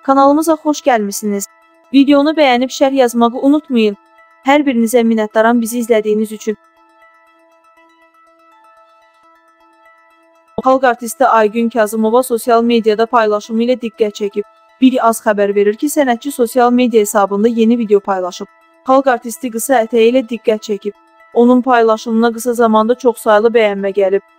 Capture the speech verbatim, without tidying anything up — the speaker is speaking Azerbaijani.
Kanalımıza xoş gəlmisiniz. Videonu bəyənib şərh yazmağı unutmayın. Hər birinizə minnətdaram bizi izlədiyiniz üçün. Xalq artisti Aygün Kazımova sosial mediada paylaşımı ilə diqqət çəkib. Biri az xəbər verir ki, sənətçi sosial media hesabında yeni video paylaşıb. Xalq artisti qısa ətəyi ilə diqqət çəkib. Onun paylaşımına qısa zamanda çox saylı bəyənmə gəlib.